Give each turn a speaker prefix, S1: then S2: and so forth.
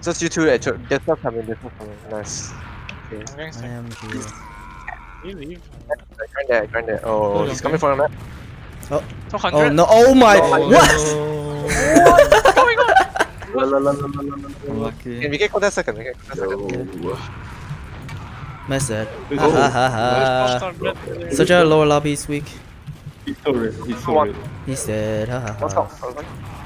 S1: Just you two. DeDstar coming. DeDstar coming. Nice. Okay.
S2: I am here.
S3: You leave.
S1: Grind there. Oh, he's coming for a map.
S2: Oh.
S3: 200.
S2: Oh no! Oh my! What?
S3: What's going on?
S4: Okay.
S1: We can go that second. We can go that second.
S2: Messed.
S4: Oh.
S2: Ha ha ha. Such a lower lobby is weak.
S4: He's so red. He's so red.
S2: He's dead. Ha ha
S1: Let's
S2: ha.
S1: go.